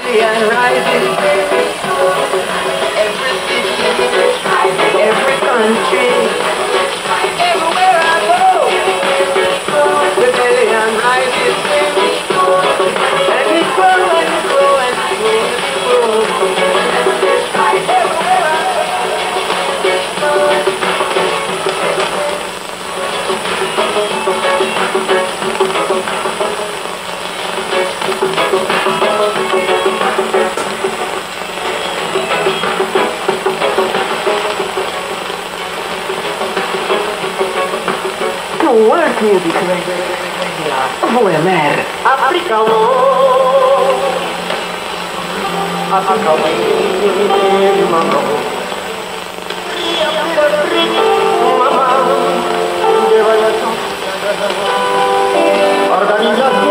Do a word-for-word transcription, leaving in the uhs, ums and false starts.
rebellion rising. Every city, every country, everywhere I go, rebellion rising. And it's growing, growing, growing, growing. Everywhere I World Music Radio V M R Africa Africa Mama Organización